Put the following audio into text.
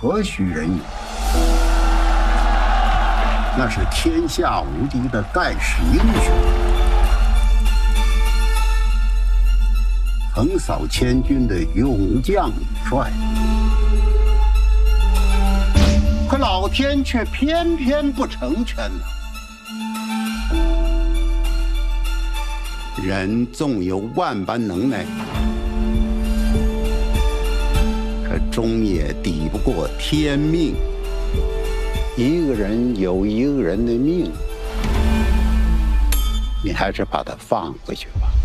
何许人也？那是天下无敌的盖世英雄，横扫千军的勇将勇帅。可老天却偏偏不成全呢。人纵有万般能耐，可终也抵不过天命。一个人有一个人的命，你还是把他放回去吧。